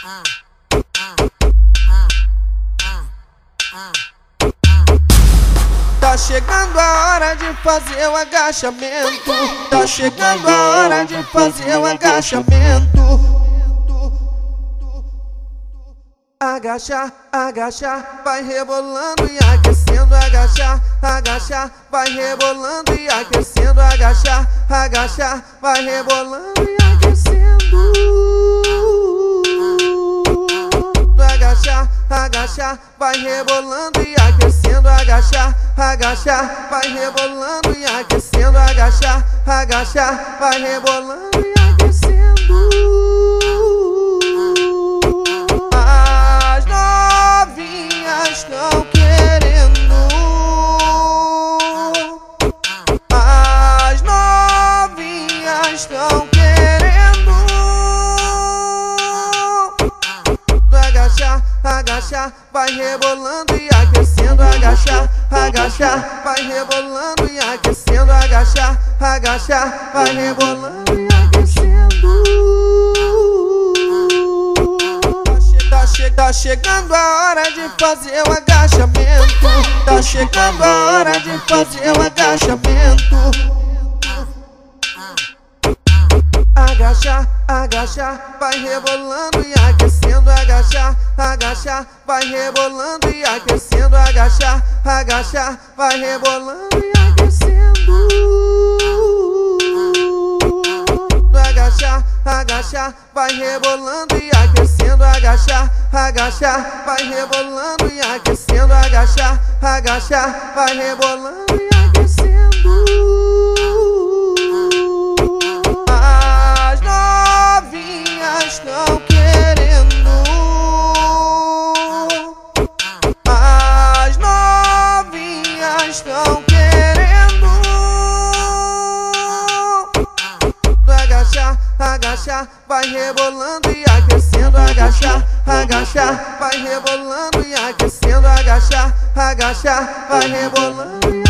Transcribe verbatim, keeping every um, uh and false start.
Tá chegando a hora de fazer o agachamento. Tá chegando a hora de fazer o agachamento. Agachar, agachar, vai rebolando e aquecendo. Agachar, agachar, vai rebolando e aquecendo. Agachar, agachar, vai rebolando e aquecendo. Agachar, agachar, vai rebolando e aquecendo. Agachar, agachar, vai rebolando e aquecendo. Agachar, agachar, vai rebolando e aquecendo. As novinhas estão querendo. As novinhas estão querendo. Agachar, agachar, vai rebolando e aquecendo. Agachar, agachar, vai rebolando e aquecendo. Agachar, agachar, vai rebolando e aquecendo. Tá, che tá chegando a hora de fazer o agachamento. Tá chegando a hora de fazer o agachamento. Agachar, agachar, vai rebolando e aquecendo. Agachar, agachar, vai rebolando e aquecendo. Agachar, agachar, vai rebolando e aquecendo. Agachar, agachar, vai rebolando e aquecendo. Agachar, agachar, vai rebolando e aquecendo. Agachar, agachar, vai rebolando e aquecendo. Estão querendo. As novinhas estão querendo. Agachar, agachar, vai rebolando e aquecendo. Agachar, agachar, vai rebolando e aquecendo. Agachar, agachar, vai rebolando e